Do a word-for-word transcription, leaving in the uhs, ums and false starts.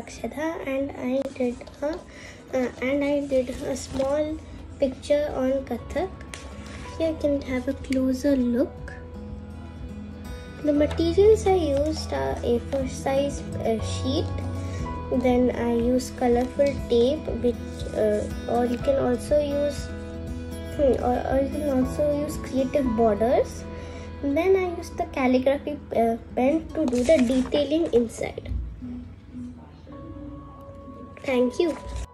Akshada, and I did a uh, and I did a small picture on Kathak. Here you can have a closer look. The materials I used are A four size uh, sheet. Then I use colorful tape, which uh, or you can also use or, or you can also use creative borders. Then I use the calligraphy uh, pen to do the detailing inside. Thank you.